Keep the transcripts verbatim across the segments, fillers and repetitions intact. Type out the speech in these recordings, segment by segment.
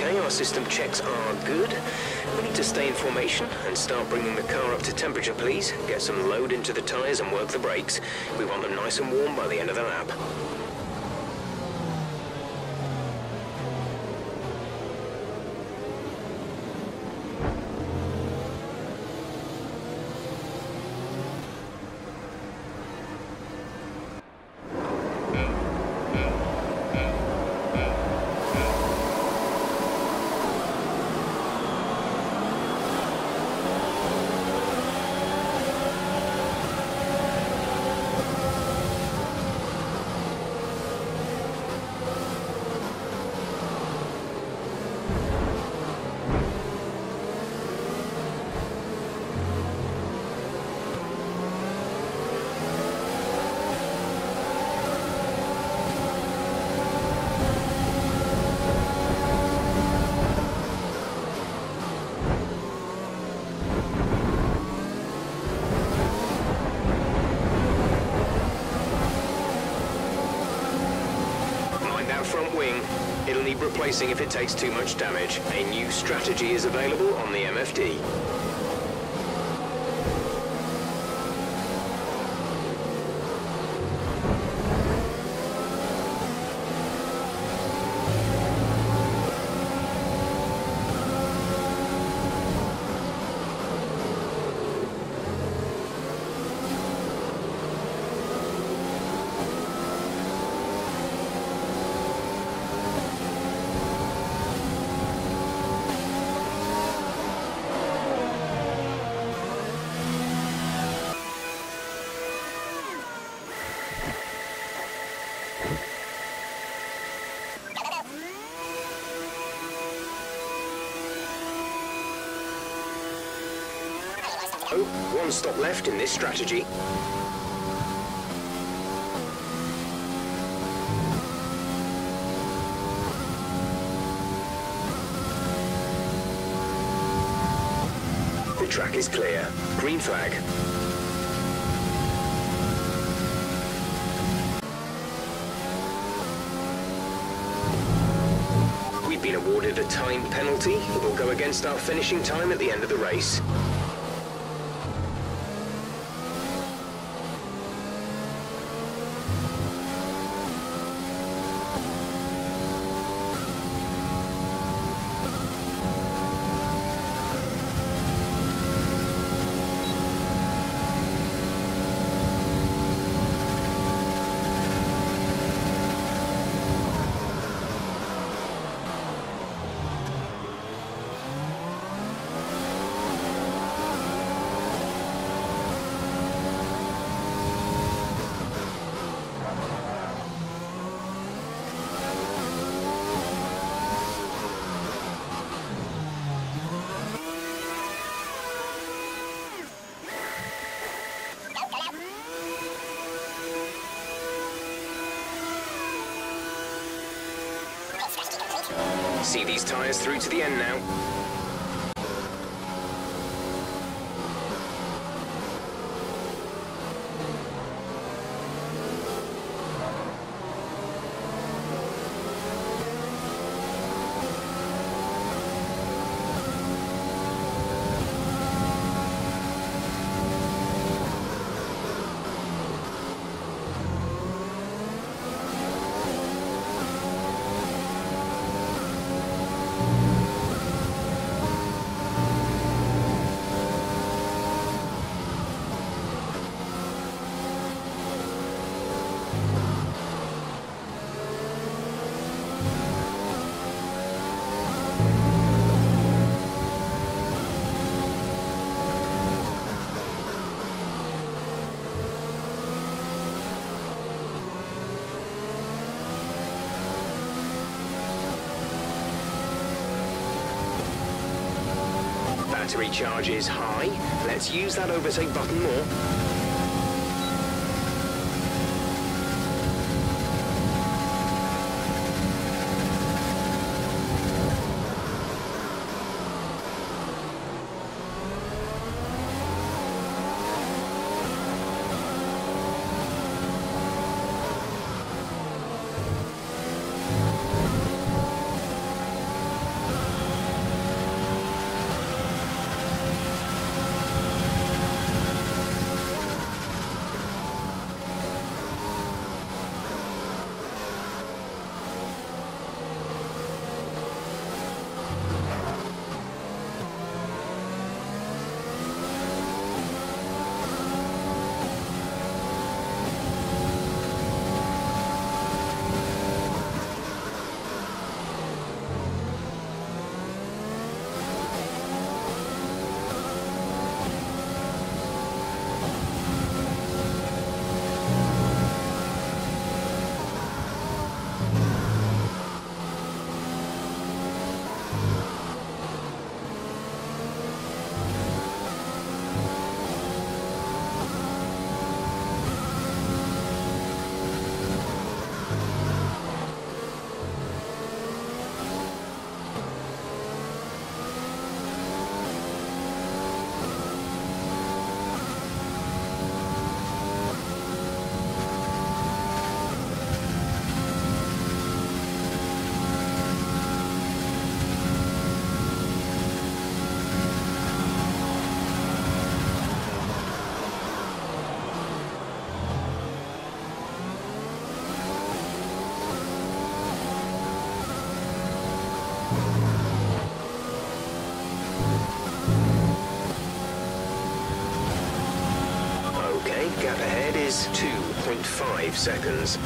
Okay, our system checks are good. We need to stay in formation and start bringing the car up to temperature, please. Get some load into the tyres and work the brakes. We want them nice and warm by the end of the lap. Front wing. It'll need replacing if it takes too much damage. A new strategy is available on the M F D. One stop left in this strategy. The track is clear. Green flag. We've been awarded a time penalty that will go against our finishing time at the end of the race. See these tyres through to the end now. Battery charge is high. Let's use that overtake button more. is two point five seconds.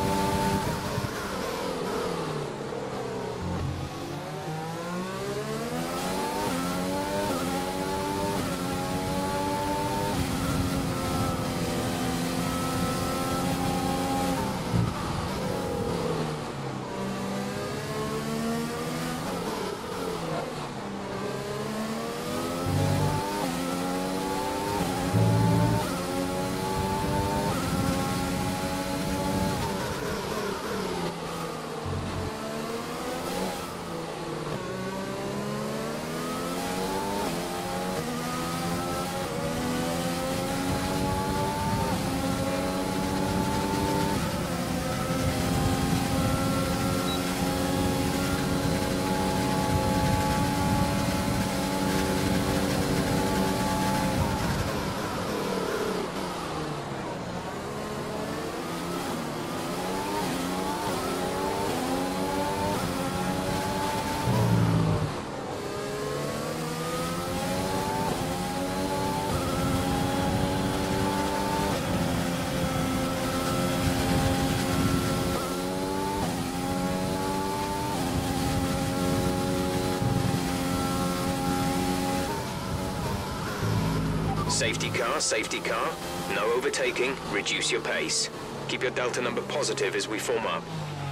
Safety car, safety car. No overtaking, reduce your pace. Keep your delta number positive as we form up.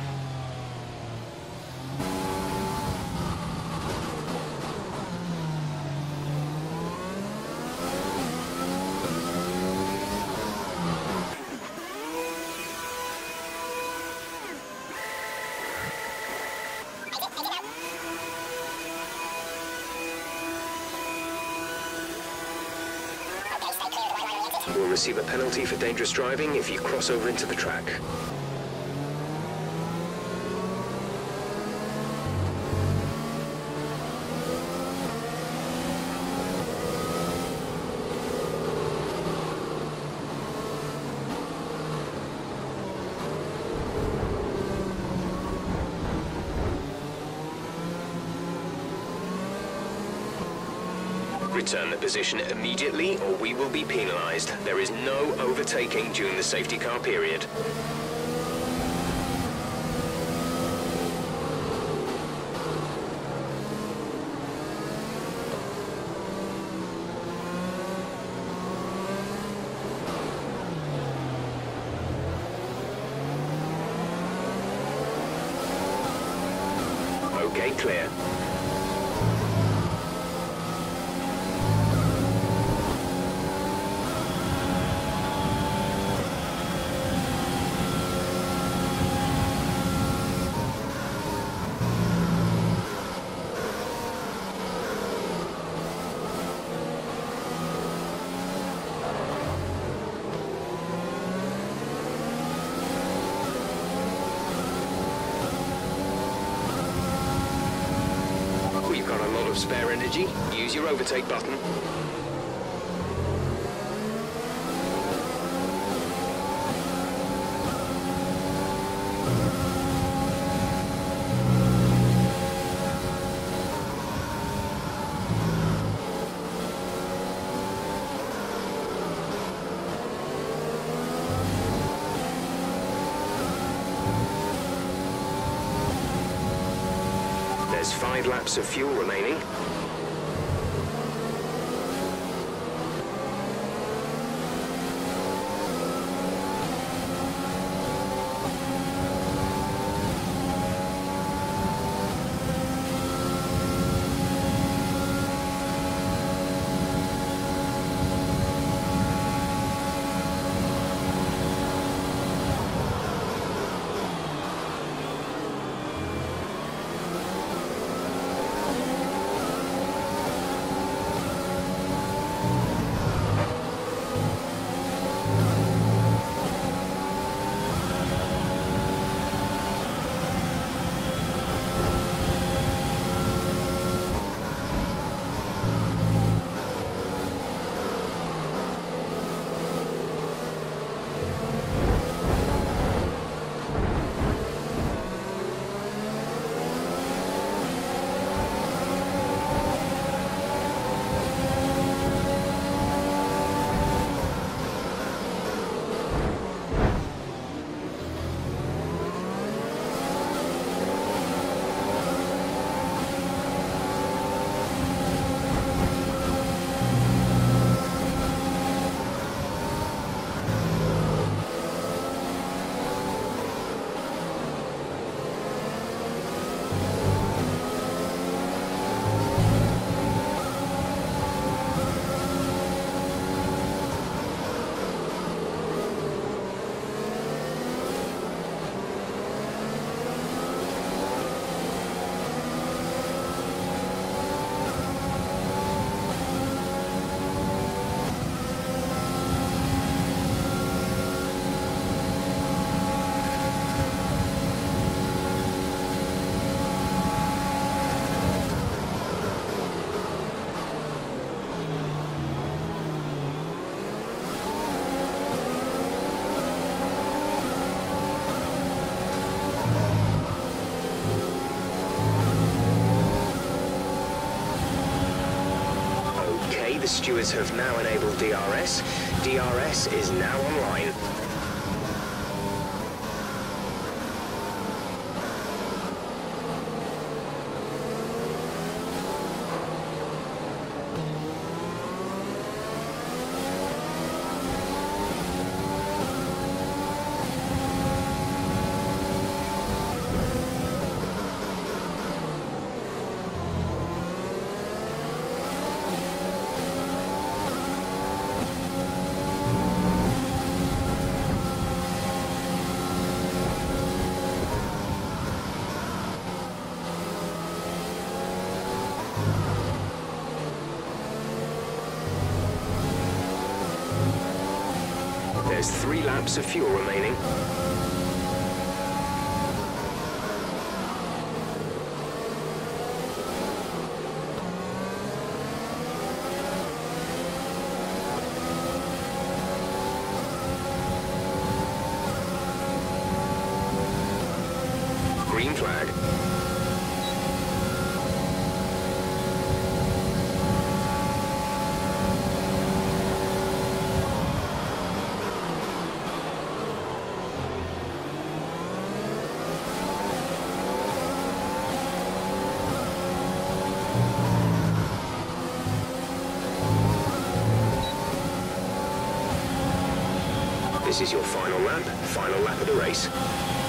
Will receive a penalty for dangerous driving if you cross over into the track. Return the position immediately or we will be penalized. There is no overtaking during the safety car period. Okay, clear. We've got a lot of spare energy. Use your overtake button. There's five laps of fuel remaining. the stewards have now enabled D R S. D R S is now online. There's three laps of fuel remaining. Green flag. This is your final lap, final lap of the race.